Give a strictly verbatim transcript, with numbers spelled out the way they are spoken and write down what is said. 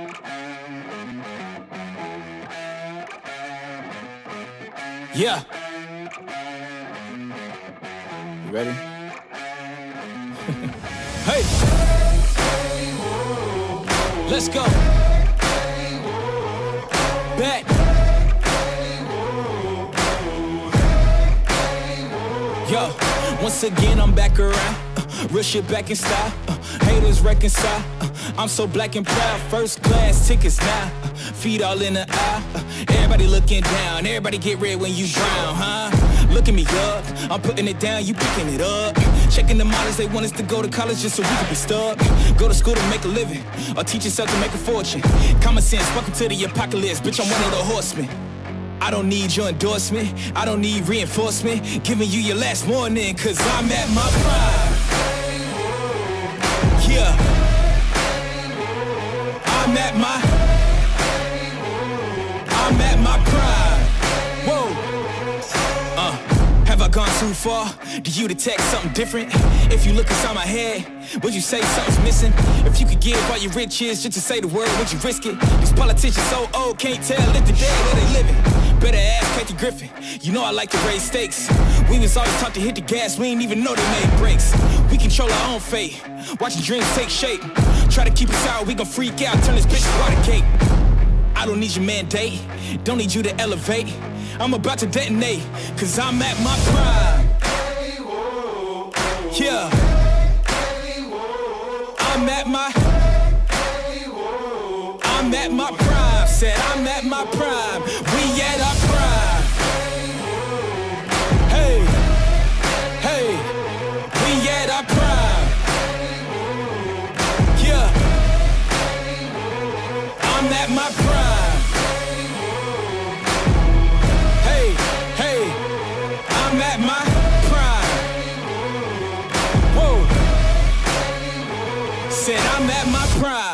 Yeah. You ready? Hey. Let's go. Back. Yo, once again I'm back around. Uh, real shit back in style. Uh, haters reconcile. Uh, I'm so black and proud. First class tickets now. Uh, feet all in the aisle. Uh, everybody looking down. Everybody get red when you drown, huh? Look at me up. I'm putting it down. You picking it up. Checking the models. They want us to go to college just so we can be stuck. Go to school to make a living, or teach yourself to make a fortune. Common sense. Welcome to the apocalypse. Bitch, I'm one of the horsemen. I don't need your endorsement, I don't need reinforcement, giving you your last warning, cause I'm at my prime. Yeah. I'm at my, I'm at my prime. Whoa. Uh, have I gone too far? Do you detect something different? If you look inside my head, would you say something's missing? If you could give all your riches just to say the word, would you risk it? These politicians so old, can't tell if the dead where they living. Better ask Kathy Griffin. You know I like to raise stakes. We was always taught to hit the gas, we ain't even know they made breaks. We control our own fate, watching dreams take shape. Try to keep us out, we gon' freak out, turn this bitch to water cake. I don't need your mandate, don't need you to elevate. I'm about to detonate, cause I'm at my prime. Yeah. I'm at my, I'm at my prime. Said I'm at my prime. We at our prime. Hey, hey, we at our prime. Yeah, I'm at my prime. Hey, hey, I'm at my prime. Whoa, said I'm at my prime.